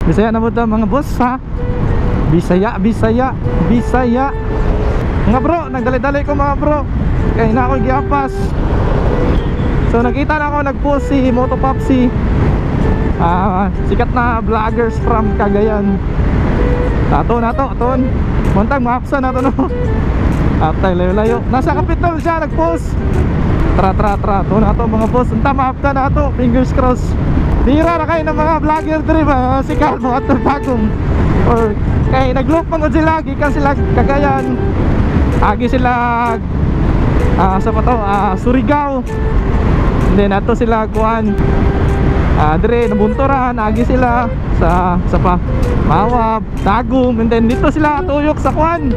Bisaya na mo ito mga boss ha. Bisaya, Bisaya, Bisaya. Mga bro, nagdali-dali ko mga bro. Kaya na ako giapas. So nakita na ako nag-post si Moto Popsi, sikat na vloggers from Cagayan. Ato na to, aton. Muntang maapsa na to no. Atay layo-layo. Nasa Capitol siya nag-post. Tra. Ato na to mga boss. Unta maapta na to. Fingers crossed. Tira na kayo ng mga vlogger trip sikat mo at bagong. Or kay nag-loop pangod sila. Gikan sila Cagayan. Agi sila sa pato, Surigao. And then ato sila kuan dire nabunturan, agi sila sa pa Mawab, Tagum, and then dito sila tuyok sa kuan.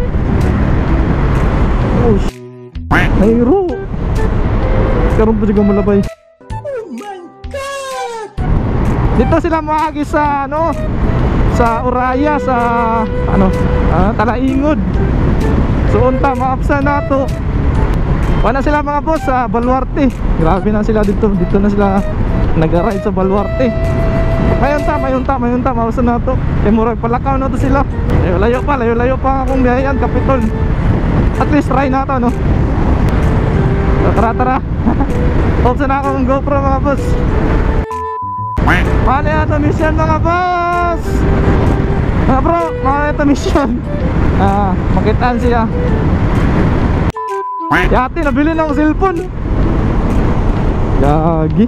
Oh mayro. Karon pa juga malabay. Oh my god. Dito sila maagi sa ano, sa Uraya, sa ano, Talaingod. So unta maapsa na to. Wala sila mga boss sa Baluarte. Grabe na sila dito. Dito na sila nag-ride sa Baluarte. Mayon ta mausan na to. Kaya murag palakaw na to sila. Layo pa akong biyayan Capitol. At least try na to no. Tara Ops na akong GoPro mga boss. Paano yata mission mga boss? Mga bro, paano yata mission? Makitaan siya. Yati, nabili na akong cellphone. Gagi.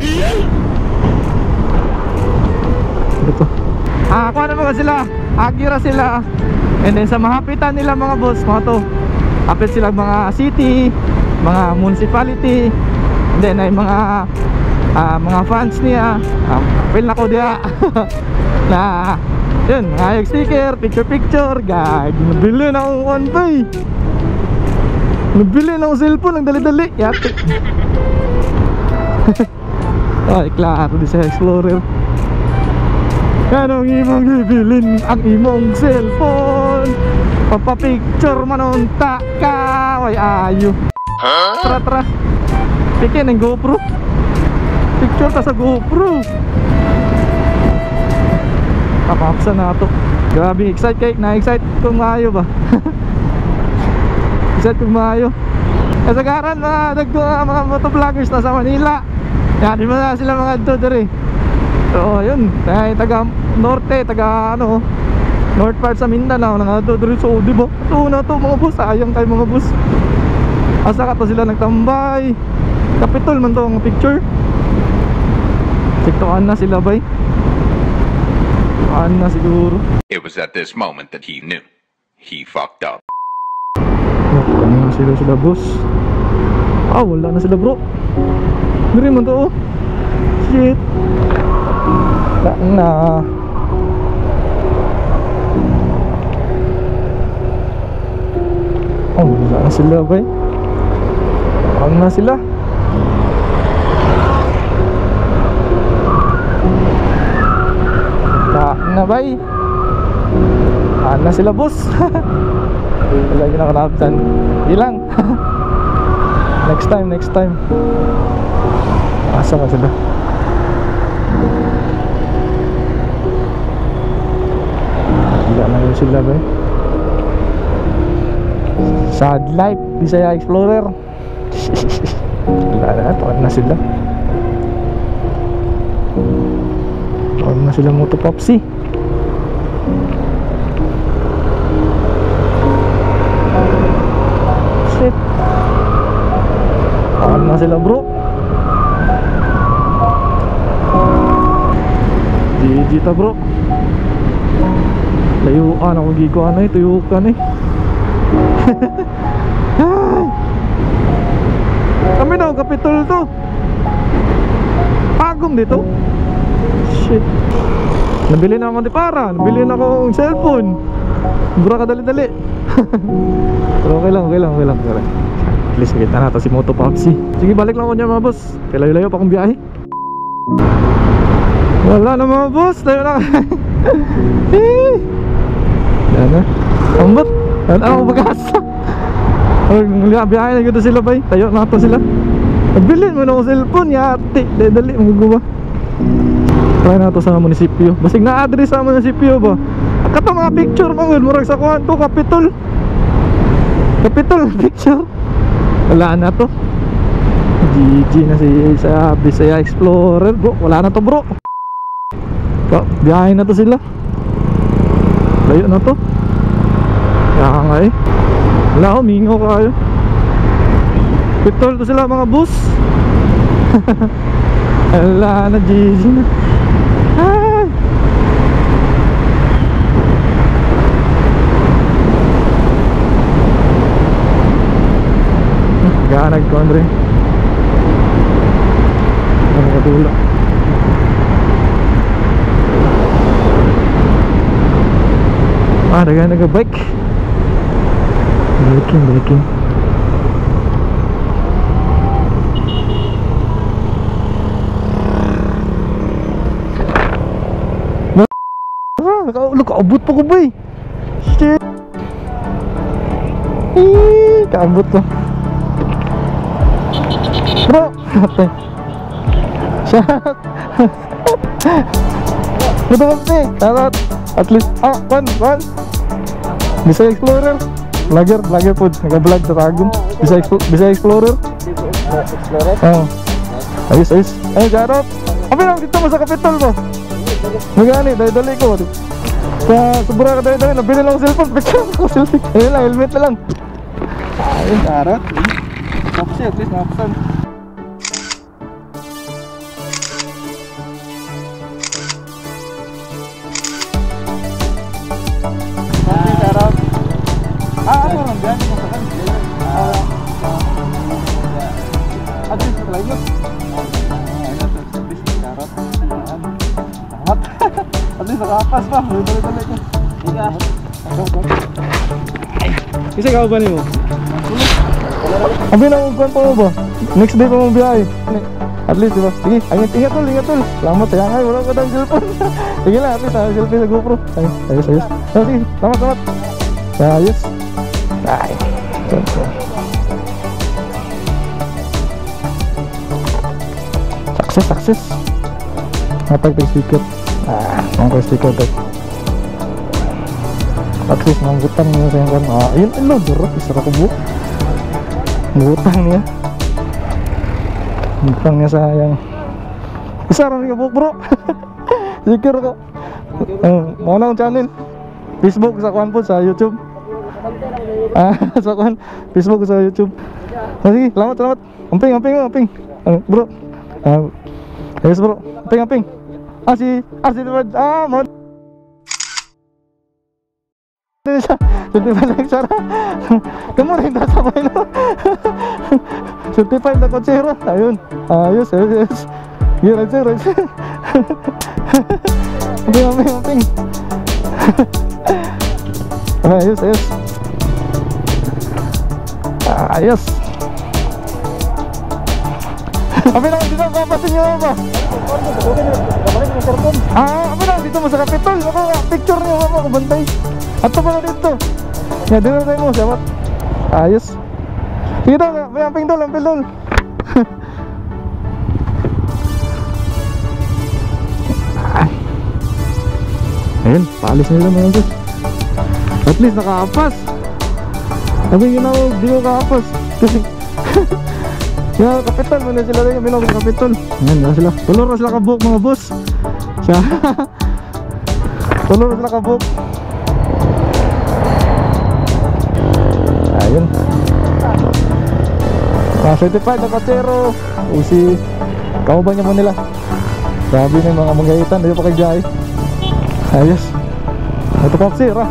Ito. Kuha na mga sila. Agira sila. And then sa mahapitan nila mga boss, mga to, hapit sila mga city, mga municipality. And then ay mga fans niya. Feel na ko dia. Na yun, ngayag sticker, picture. Gagi, nabili na akong one pay. Nabili na akong cellphone, ang dali-dali. Yati. Ay, klaro di sa Explorer. Anong imong bibilin ang imong cellphone? Papapicture manunta ka. Way ayo. Tara. Pikin ang GoPro. Picture ta sa GoPro. Kapapsa na to. Grabe, na-excite kung maayo ba. Excited kung maayo. Kasagaran mga motovloggers na sa Manila. Yan, di ba na sila mga dito dere. So yun, taga norte, taga ano, north part sa Mindanao, nga dito dere. So di ba, ito na to mga boss. Sayang kayo mga boss. Asa ka to sila nagtambay. Capitol man to ang picture. Tiktokan na sila bay. Tiktokan na siguro. It was at this moment that he knew he fucked up. Ano na sila boss. Wala na sila bro. Diri man to oh. Shit. Wala na. Wala na sila bay. Wala na sila. Na bay. Na sila boss. Wala yung nakaraptan. Ilang. Next time. Asa ka sila? Wala na yun sila ba? Sad life, Bisaya Explorer. Wala na, tawag na sila. Tawag na sila Moto Popsi. Shit. Tawag na sila bro. GG ta bro. Layuan ako gikuan eh, tuyukan eh. Kami daw Capitol to. Pagong dito. Shit. Nabili na ako di para. Nabili na akong cellphone. Bura ka dali-dali. Pero okay lang. At least kita natin si Moto Popsi. Sige, balik lang ako niya mga boss. Kaya layo-layo pa akong biyahe. Wala na mga boss. Tayo na. Yan na. Ambot. Yan ako mag-asa. Biyahe na gito sila bay. Tayo na ito sila. Nagbilin mo na ako cellphone. Yati. Dali, magagawa. Try na to sa munisipyo. Basig na address sa munisipyo ba? Kato mga picture mga murag sa kuhan to, Capitol. Capitol picture. Wala na to. GG na si sa Bisaya Explorer bro. Wala na to bro. Biyahe na to sila. Layo na to. Kaya nga eh. Wala, humingaw kayo. Pitol to sila mga bus. Wala na, GG na. Ay. Gana nag-country. Ano katulak. Dagan nag-bike. Braking. Nakaabot pa ko ba eh. Shit. Kaabot ko. Bro, ate. Shot. Ito kasi. Shot. At least, one. Bisaya Explorer. Vlogger po. Nag-vlog sa Tagum. Bisaya Explorer. Oo. Ayos. Ay, jarot. Abi lang, dito mo sa Capitol mo. Magani, dali ko. Sa Bura ka dali. Nabili lang cellphone. Picture ako selfie. Ayun lang, helmet na lang. Ayun, jarot. Kapsi, at least nakapsan. Ano lang dyan? Masakan? At least matalay mo? At least nakapas pa. Dali ko. Kasi ka ba niyo? Abi na kung pa mo ba? Next day pa mong biyahe. At least diba? Sige, ingat tol. Salamat ya ngay, wala ko tayong cellphone. Sige lang, at least selfie sa GoPro. Ayos. Sige, salamat. Ayos. Ay, Success. Napag sticker. Mga sticker tag. Success ng butang niya sa kan. Ayun, durot isara ko buo. Butang niya. Butang niya sayang. Isara rin ka buo, bro. Sticker ko. Mga na channel. Facebook sa kuan po sa YouTube. Sa kuan Facebook sa YouTube. Sige, salamat. Amping. Bro. Yes bro. Amping. Si Edward. Mo. Sunti pa lang sara. Kamu rin nasabay no. Sunti pa na kotsero. Ayun. Ayos. Gira sir. Amping. Ayos. Ayos. Abi lang dito papasin niyo ba? Abi lang dito mo sa Capitol. Ako picture niyo mo bantay. Ato pa na dito. Ya dito tayo mo sabat. Ayos. Dito may amping dol. Ayun, paalis nila mga guys. At least nakaapas. Sabi yun ako, di ko kaapas. Kasi yung Capitol, muna sila rin yung binog sa Capitol. Ayan, na sila. Tulor na sila kabuk mga boss. Tulor na sila kabuk. Ayun. Certified na katsero. Usi. Kauban niya mo nila. Sabi na yung mga magaitan. Dito pa kay Jai. Ayos. Ito pa sira.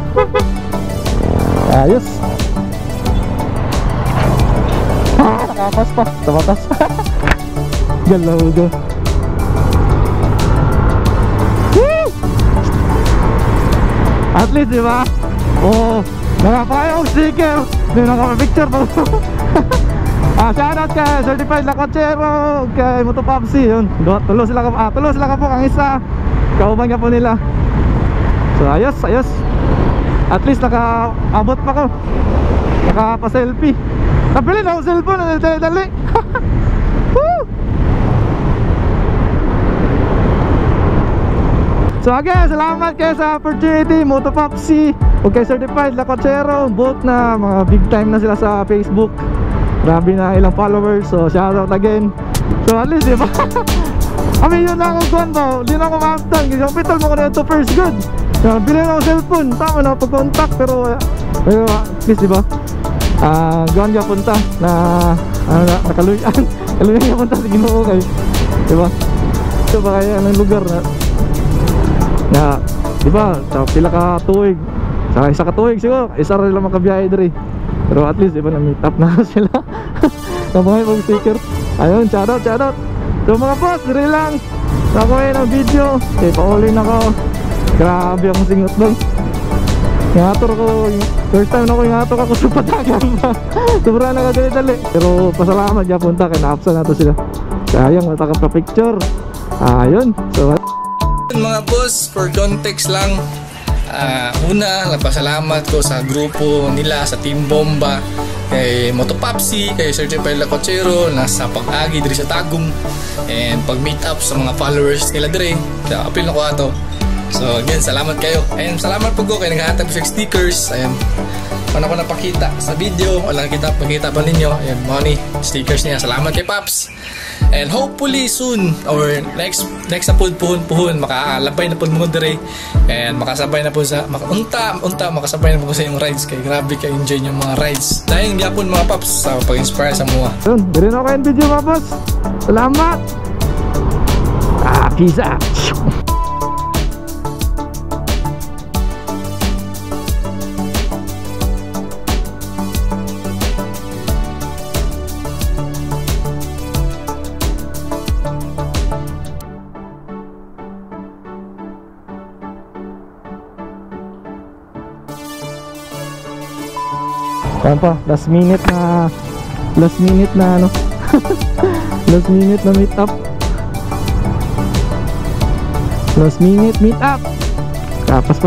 Ayos. Nakapas pa sa batas. Galaw go. At least diba? Nakapaya akong sticker. Hindi nakapapicture pa. Shoutout kay certified na kotsero. Kay Moto Popsi. Yun. Tulo sila ka po ang isa. Kauban ka po nila. So ayos. At least nakaabot pa ko. Nakapa-selfie. Nabili na akong cellphone. Dali. So again, salamat kayo sa opportunity. Moto Popsi, okay, certified Lacochero, both na mga big time na sila sa Facebook. Grabe na ilang followers. So shoutout again. So at least diba I mean yun lang akong kuhan ba. Di na ako maaftan. Kasi kapital mo ko na ito first good. Bilhin ako cellphone. Tama na pag-contact. Pero at least diba gawan ka punta na nakaluyan. Kaluyan ka punta sa Ginoo kayo, diba? So ba kaya anong lugar na diba sa pila ka tuig, sa isa ka tuig siguro isa rin lang makabiyahe diri. Pero at least diba na meet up na sila na mga pag sticker. Ayun, shoutout. So mga boss, diri lang nakuha ng video. Okay, paulin ako. Grabe akong singot doon. Ngator ko, first time na ko ngator ako sa patagan ba. Sobrang nakadali-dali. Pero pasalamat ya punta kay naapsa na to sila. Sayang mataka pa picture. Ayun. So mga boss, for context lang, una nagpasalamat ko sa grupo nila, sa Team Bomba, kay Moto Popsi, kay Certified Lacochero nasa pag-agi diri sa Tagum, and pag-meet up sa mga followers nila dire. Kaya apil na ko ato. So again, salamat kayo. And salamat po ko kay naghahatag ko sa stickers. Ayan, paano ko napakita sa video, wala pakita pa ninyo. Ayan, money stickers niya. Salamat kay Pops. And hopefully soon, or next na po puhon makakalabay na po mo dire. And makasabay na po sa makasabay na po sa yung rides. Kay grabe ka enjoy yung mga rides. Dahil gyapon mga Pops sa pag-inspire sa mga. yun, diri na ako yung video mga boss. Salamat. Peace out. Yan pa, last minute na ano last minute na meet up. Tapos